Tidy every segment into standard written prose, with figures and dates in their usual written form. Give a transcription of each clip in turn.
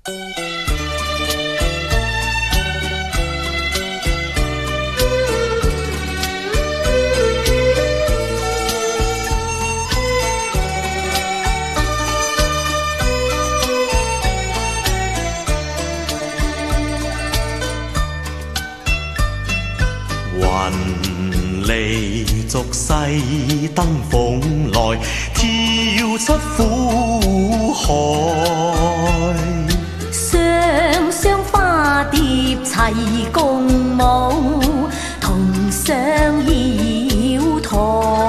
云离俗世登蓬来，跳出苦海。 雙雙花蝶齊共舞，同上瑤台。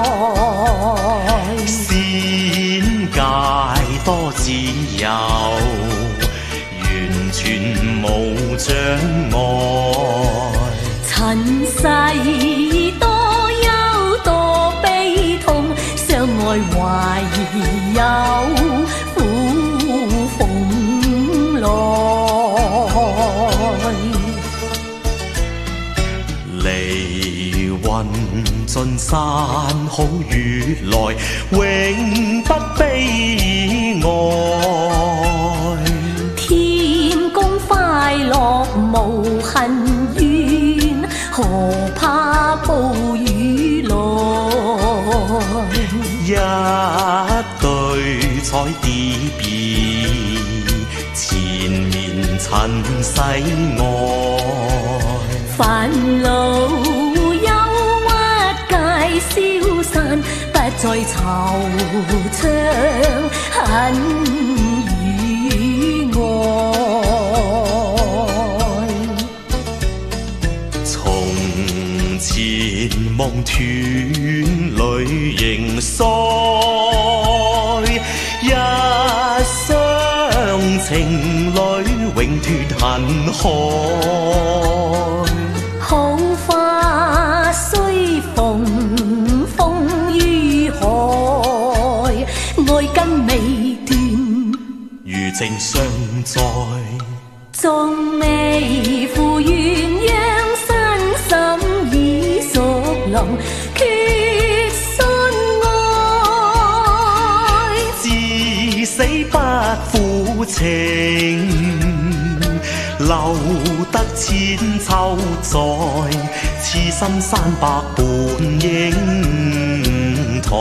仙界多自由，完全無障礙。 塵世多憂多悲痛，相愛懷疑有苦逢來。 離魂盡散好雨來，永不悲哀。 天公快樂無恨怨，何怕暴雨來？ 一對彩蝶兒，纏綿塵世外。 煩惱憂鬱皆消散，不再惆悵恨與愛。 從前夢斷淚仍腮，一廂情侶永脫恨海。 好花雖逢風於海，愛根未斷， 如情尚在。 縱未負鴛鴦身心已屬濃，決信愛， 至死不負情，留得千秋載，痴心山百般英台。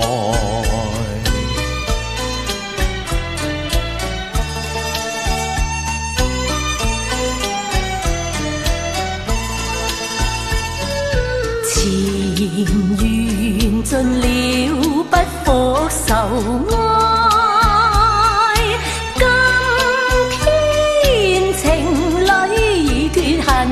前緣盡了不復愁愛，今天情侶已脫恨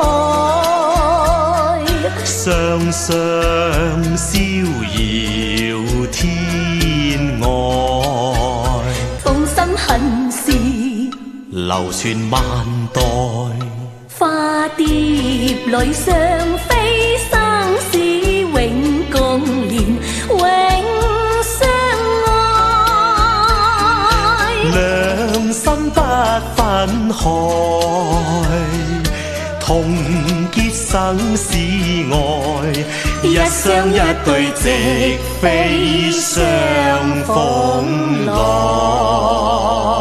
愛。 雙雙逍遙天外， 痛心恨事流傳萬代。 花蝶裏雙飛，生死永共連，永相愛。 兩心不分開，同結生死愛，一雙一對直飛相逢來。